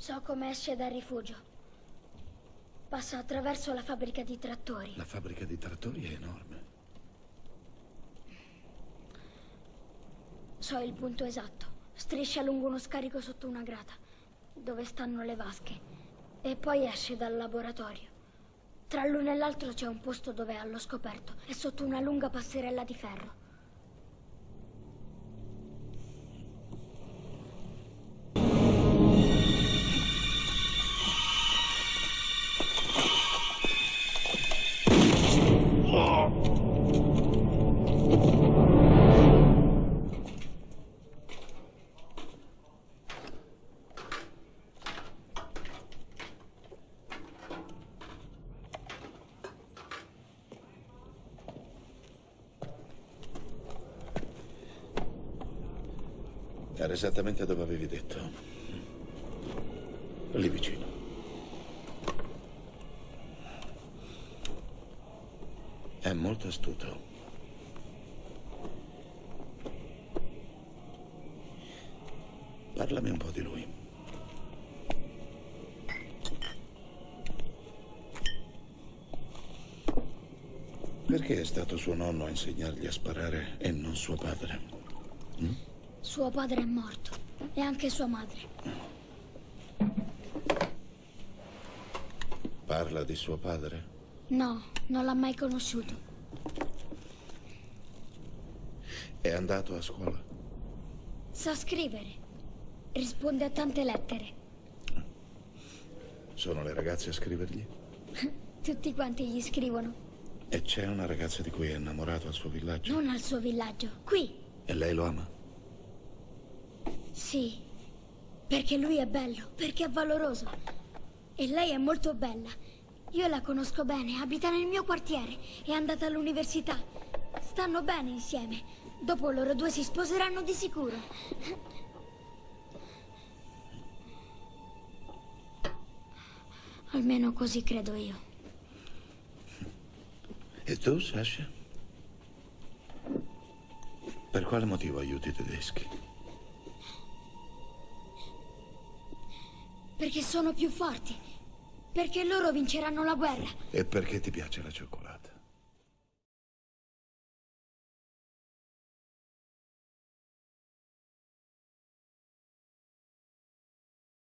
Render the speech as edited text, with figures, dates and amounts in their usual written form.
So come esce dal rifugio. Passa attraverso la fabbrica di trattori. La fabbrica di trattori è enorme. So il punto esatto. Striscia lungo uno scarico sotto una grata, dove stanno le vasche. E poi esce dal laboratorio. Tra l'uno e l'altro c'è un posto dove è allo scoperto. È sotto una lunga passerella di ferro. Era esattamente dove avevi detto. Lì vicino. È molto astuto. Parlami un po' di lui. Perché è stato suo nonno a insegnargli a sparare e non suo padre? Suo padre è morto. E anche sua madre. Parla di suo padre? No, non l'ha mai conosciuto. È andato a scuola? Sa scrivere. Risponde a tante lettere. Sono le ragazze a scrivergli? Tutti quanti gli scrivono. E c'è una ragazza di cui è innamorato al suo villaggio? Non al suo villaggio, qui. E lei lo ama? Sì, perché lui è bello, perché è valoroso. E lei è molto bella. Io la conosco bene, abita nel mio quartiere, è andata all'università. Stanno bene insieme. Dopo loro due si sposeranno di sicuro. Almeno così credo io. E tu, Sasha? Per quale motivo aiuti i tedeschi? Perché sono più forti. Perché loro vinceranno la guerra. E perché ti piace la cioccolata?